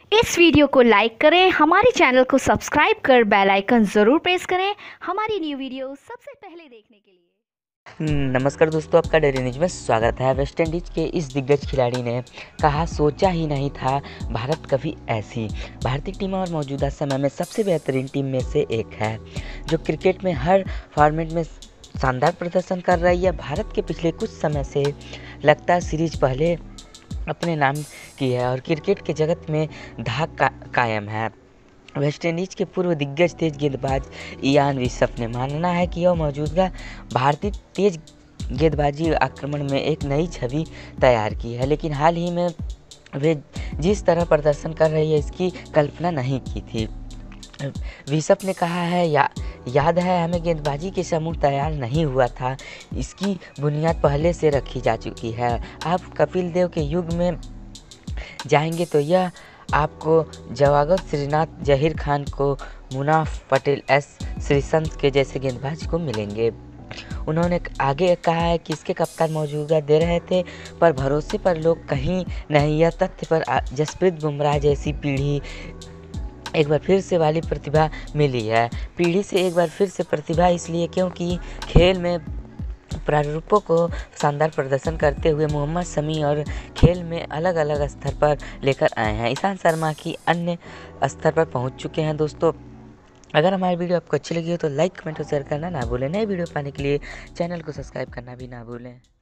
इस वीडियो को लाइक करें, हमारे चैनल को सब्सक्राइब कर बेल आइकन ज़रूर प्रेस करें हमारी न्यू वीडियो सबसे पहले देखने के लिए। नमस्कार दोस्तों, आपका डेली न्यूज में स्वागत है। वेस्ट इंडीज के इस दिग्गज खिलाड़ी ने कहा, सोचा ही नहीं था भारत कभी ऐसी। भारतीय टीम और मौजूदा समय में सबसे बेहतरीन टीम में से एक है, जो क्रिकेट में हर फॉर्मेट में शानदार प्रदर्शन कर रही है। भारत के पिछले कुछ समय से लगातार सीरीज पहले अपने नाम की है और क्रिकेट के जगत में धाक कायम है। वेस्ट इंडीज के पूर्व दिग्गज तेज गेंदबाज इयान विसफ ने मानना है कि वह मौजूदा भारतीय तेज गेंदबाजी आक्रमण में एक नई छवि तैयार की है, लेकिन हाल ही में वे जिस तरह प्रदर्शन कर रही है इसकी कल्पना नहीं की थी। विसफ ने कहा है, याद है हमें गेंदबाजी के समूह तैयार नहीं हुआ था, इसकी बुनियाद पहले से रखी जा चुकी है। आप कपिल देव के युग में जाएंगे तो यह आपको जवागत श्रीनाथ, जहीर खान को, मुनाफ पटेल, एस श्रीसंत के जैसे गेंदबाज को मिलेंगे। उन्होंने आगे कहा है कि इसके कप्तान मौजूदा दे रहे थे, पर भरोसे पर लोग कहीं नहीं। यह तथ्य पर जसप्रीत बुमराह जैसी पीढ़ी एक बार फिर से वाली प्रतिभा मिली है। पीढ़ी से एक बार फिर से प्रतिभा इसलिए क्योंकि खेल में प्रारूपों को शानदार प्रदर्शन करते हुए मोहम्मद शमी और खेल में अलग अलग स्तर पर लेकर आए हैं। ईशांत शर्मा की अन्य स्तर पर पहुंच चुके हैं। दोस्तों, अगर हमारी वीडियो आपको अच्छी लगी हो तो लाइक, कमेंट और शेयर करना ना भूलें। नई वीडियो पाने के लिए चैनल को सब्सक्राइब करना भी ना भूलें।